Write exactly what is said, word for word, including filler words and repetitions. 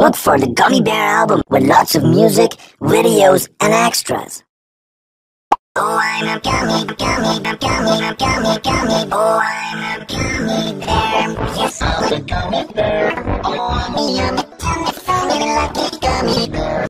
look for the Gummy Bear album with lots of music, videos, and extras. Oh, I'm a gummy, gummy, gummy, gummy, gummy, gummy. Oh, I'm a gummy bear. Yes, I'm a gummy bear. Oh, I'm a yummy, yummy, funny, lucky gummy bear.